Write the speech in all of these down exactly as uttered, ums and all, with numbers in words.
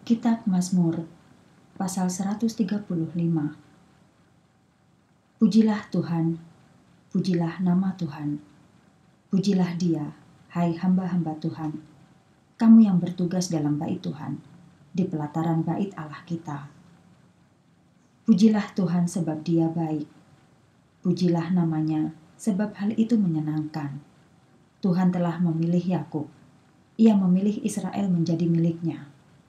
Kitab Mazmur, pasal seratus tiga puluh lima. Pujilah Tuhan, pujilah nama Tuhan. Pujilah Dia, hai hamba-hamba Tuhan, kamu yang bertugas dalam bait Tuhan, di pelataran bait Allah kita. Pujilah Tuhan sebab Dia baik. Pujilah namanya sebab hal itu menyenangkan. Tuhan telah memilih Yakub. Ia memilih Israel menjadi miliknya.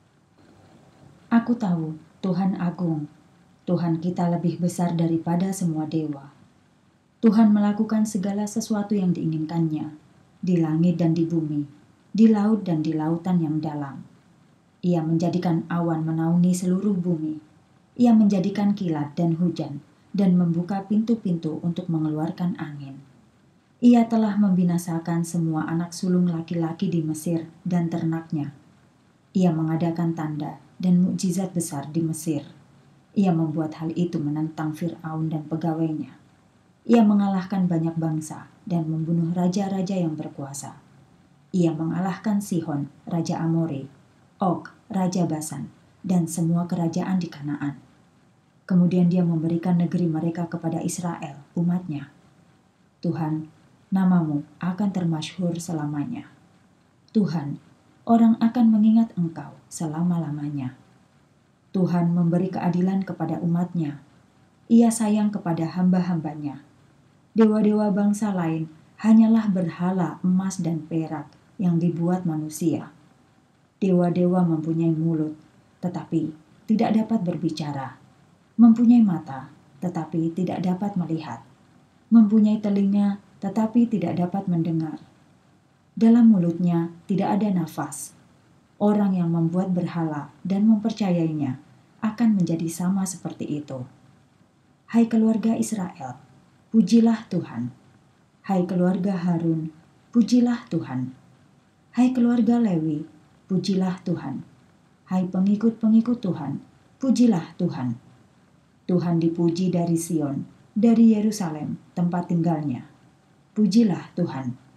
Aku tahu Tuhan agung. Tuhan kita lebih besar daripada semua dewa. Tuhan melakukan segala sesuatu yang diinginkannya, di langit dan di bumi, di laut dan di lautan yang dalam. Ia menjadikan awan menaungi seluruh bumi. Ia menjadikan kilat dan hujan, dan membuka pintu-pintu untuk mengeluarkan angin. Ia telah membinasakan semua anak sulung laki-laki di Mesir dan ternaknya. Ia mengadakan tanda dan mukjizat besar di Mesir. Ia membuat hal itu menentang Fir'aun dan pegawainya. Ia mengalahkan banyak bangsa dan membunuh raja-raja yang berkuasa. Ia mengalahkan Sihon, raja Amori, Og, raja Basan, dan semua kerajaan di Kanaan. Kemudian dia memberikan negeri mereka kepada Israel, umatnya. Tuhan, namamu akan termasyhur selamanya. Tuhan, orang akan mengingat Engkau selama-lamanya. Tuhan memberi keadilan kepada umatnya. Ia sayang kepada hamba-hambanya. Dewa-dewa bangsa lain hanyalah berhala emas dan perak yang dibuat manusia. Dewa-dewa mempunyai mulut, tetapi tidak dapat berbicara. Mempunyai mata, tetapi tidak dapat melihat. Mempunyai telinga, tetapi tidak dapat mendengar. Dalam mulutnya tidak ada nafas. Orang yang membuat berhala dan mempercayainya akan menjadi sama seperti itu. Hai keluarga Israel, pujilah Tuhan. Hai keluarga Harun, pujilah Tuhan. Hai keluarga Lewi, pujilah Tuhan. Hai pengikut-pengikut Tuhan, pujilah Tuhan. Tuhan dipuji dari Sion, dari Yerusalem, tempat tinggalnya. Pujilah Tuhan.